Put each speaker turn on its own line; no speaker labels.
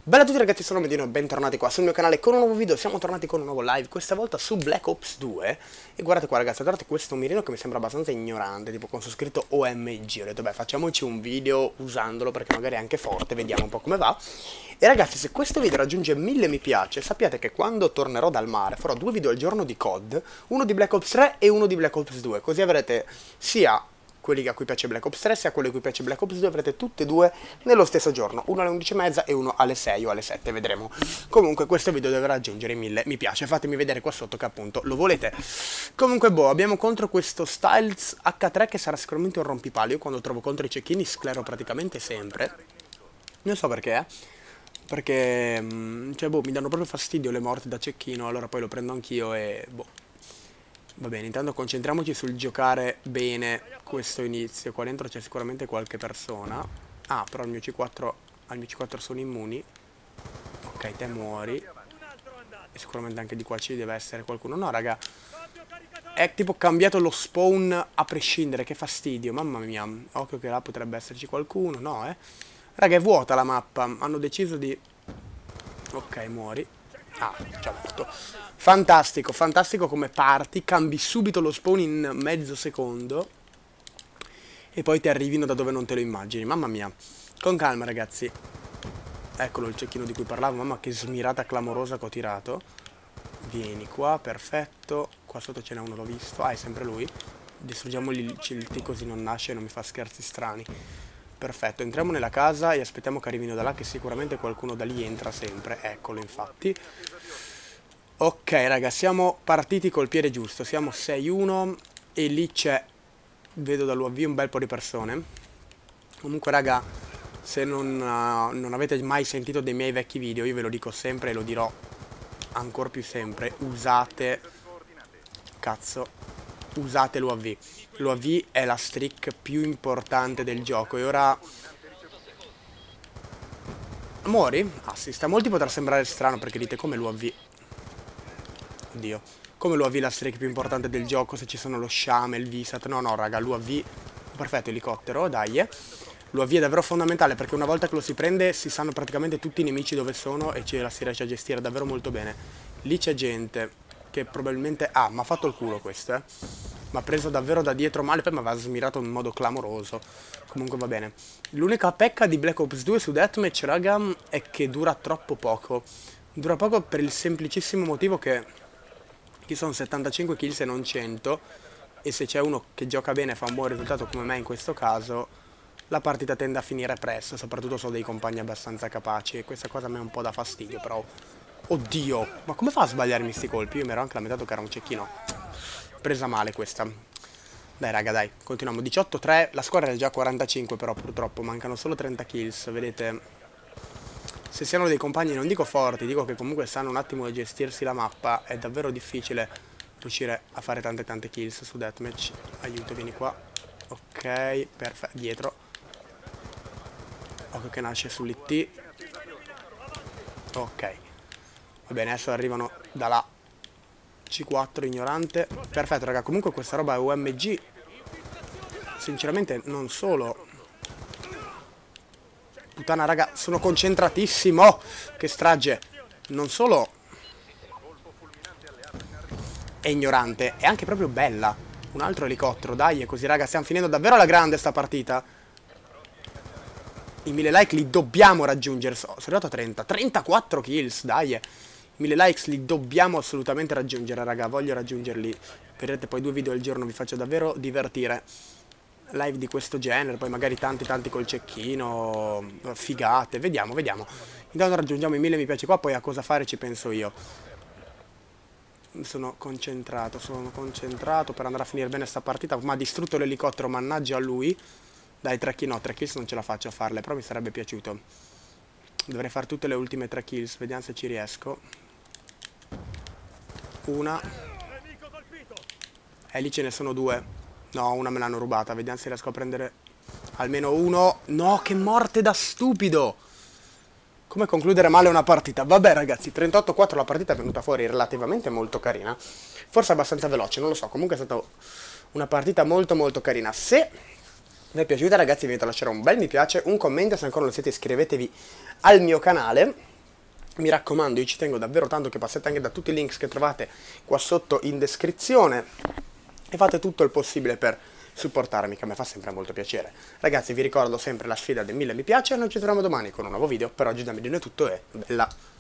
Bella a tutti ragazzi, sono Medino e bentornati qua sul mio canale con un nuovo video. Siamo tornati con un nuovo live, questa volta su Black Ops 2. E guardate qua ragazzi, guardate questo mirino che mi sembra abbastanza ignorante, tipo con su scritto OMG. Ho detto beh, facciamoci un video usandolo perché magari è anche forte, vediamo un po' come va. E ragazzi, se questo video raggiunge 1000 mi piace, sappiate che quando tornerò dal mare farò 2 video al giorno di COD, uno di Black Ops 3 e uno di Black Ops 2. Così avrete sia quelli a cui piace Black Ops 3 sia quelli a cui piace Black Ops 2, avrete tutte e due nello stesso giorno, uno alle 11:30 e uno alle 6 o alle 7, vedremo. Comunque questo video deve raggiungere i 1000 mi piace, fatemi vedere qua sotto che appunto lo volete. Comunque boh, abbiamo contro questo Styles H3 che sarà sicuramente un rompipalo. Io quando trovo contro i cecchini sclero praticamente sempre, non so perché, perché cioè boh, mi danno proprio fastidio le morti da cecchino, allora poi lo prendo anch'io e boh. Va bene, intanto concentriamoci sul giocare bene questo inizio. Qua dentro c'è sicuramente qualche persona. Ah, però al mio C4 sono immuni. Ok, te muori. E sicuramente anche di qua ci deve essere qualcuno. No, raga, è tipo cambiato lo spawn a prescindere. Che fastidio, mamma mia. Occhio che là potrebbe esserci qualcuno. No, raga, è vuota la mappa. Hanno deciso di... Ok, muori. Ah, già morto. Fantastico, fantastico come parti. Cambi subito lo spawn in mezzo secondo e poi ti arrivino da dove non te lo immagini. Mamma mia. Con calma ragazzi. Eccolo il cecchino di cui parlavo. Mamma che smirata clamorosa che ho tirato. Vieni qua, perfetto. Qua sotto ce n'è uno, l'ho visto. Ah, è sempre lui. Distruggiamogli il CLT così non nasce e non mi fa scherzi strani. Perfetto, entriamo nella casa e aspettiamo che arrivino da là, che sicuramente qualcuno da lì entra sempre. Eccolo infatti. Ok raga, siamo partiti col piede giusto. Siamo 6-1 e lì c'è, vedo dall'UAV un bel po' di persone. Comunque raga, se non avete mai sentito dei miei vecchi video, io ve lo dico sempre e lo dirò ancora più sempre: usate, cazzo, usate l'UAV. L'UAV è la streak più importante del gioco. E ora... Muori? Assist. A molti potrà sembrare strano perché dite come l'UAV... Oddio. Come l'UAV è la streak più importante del gioco, se ci sono lo Shame, il Visat. No, no, raga, l'UAV... Perfetto, elicottero, dai. L'UAV è davvero fondamentale perché una volta che lo si prende si sanno praticamente tutti i nemici dove sono e ce la si riesce a gestire davvero molto bene. Lì c'è gente che probabilmente... Ah, mi ha fatto il culo questo, mi ha preso davvero da dietro male, poi mi aveva smirato in modo clamoroso. Comunque va bene. L'unica pecca di Black Ops 2 su Deathmatch, raga, è che dura troppo poco. Dura poco per il semplicissimo motivo che ci sono 75 kills e non 100. E se c'è uno che gioca bene e fa un buon risultato come me in questo caso, la partita tende a finire presto, soprattutto se ho dei compagni abbastanza capaci. E questa cosa a me un po' dà fastidio, però... Oddio, ma come fa a sbagliarmi sti colpi? Io mi ero anche lamentato che era un cecchino. Presa male questa. Dai raga, dai, continuiamo. 18-3, la squadra è già 45 però purtroppo, mancano solo 30 kills, vedete. Se siano dei compagni, non dico forti, dico che comunque sanno un attimo gestirsi la mappa, è davvero difficile riuscire a fare tante kills su Deathmatch. Aiuto, vieni qua. Ok, perfetto, dietro. Occhio che nasce sull'IT. Ok. Va bene, adesso arrivano da là. C4 ignorante. Perfetto raga, comunque questa roba è OMG. Sinceramente non solo. Puttana raga, sono concentratissimo. Che strage. Non solo è ignorante, è anche proprio bella. Un altro elicottero, dai, e così raga, stiamo finendo davvero alla grande sta partita. I 1000 like li dobbiamo raggiungere. Sono arrivato a 30, 34 kills, dai. 1000 likes li dobbiamo assolutamente raggiungere, raga, voglio raggiungerli. Vedrete poi 2 video al giorno, vi faccio davvero divertire. Live di questo genere, poi magari tanti col cecchino, figate, vediamo. Intanto raggiungiamo i 1000 mi piace qua, poi a cosa fare ci penso io. Sono concentrato per andare a finire bene sta partita. Ma ha distrutto l'elicottero, mannaggia a lui. Dai, 3 kills, no, 3 kills non ce la faccio a farle, però mi sarebbe piaciuto. Dovrei fare tutte le ultime 3 kills, vediamo se ci riesco. Una. E lì ce ne sono 2. No, una me l'hanno rubata, vediamo se riesco a prendere almeno uno. No, che morte da stupido. Come concludere male una partita? Vabbè ragazzi, 38-4 la partita è venuta fuori relativamente molto carina. Forse abbastanza veloce, non lo so. Comunque è stata una partita molto carina. Se vi è piaciuta ragazzi vi invito a lasciare un bel mi piace, un commento, se ancora non lo siete iscrivetevi al mio canale. Mi raccomando, io ci tengo davvero tanto che passate anche da tutti i links che trovate qua sotto in descrizione e fate tutto il possibile per supportarmi, che a me fa sempre molto piacere. Ragazzi, vi ricordo sempre la sfida del 1000 mi piace e noi ci troviamo domani con un nuovo video. Per oggi da me è tutto e bella!